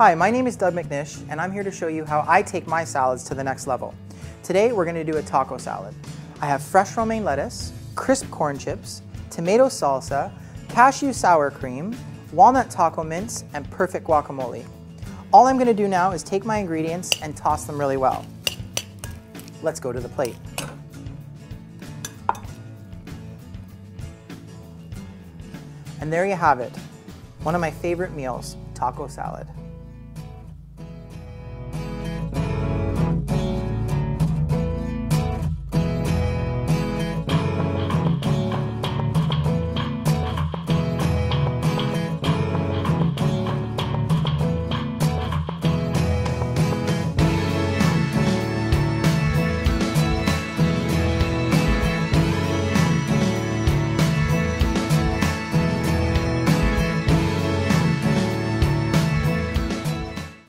Hi, my name is Doug McNish, and I'm here to show you how I take my salads to the next level. Today, we're going to do a taco salad. I have fresh romaine lettuce, crisp corn chips, tomato salsa, cashew sour cream, walnut taco mince, and perfect guacamole. All I'm going to do now is take my ingredients and toss them really well. Let's go to the plate. And there you have it, one of my favorite meals, taco salad.